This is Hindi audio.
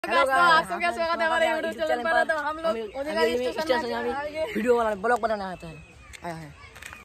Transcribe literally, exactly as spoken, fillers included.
हेलो आप सबका स्वागत है हमारे यूट्यूब चैनल पर। तो हम लोग वीडियो वाला ब्लॉग बनाने आता है आया है।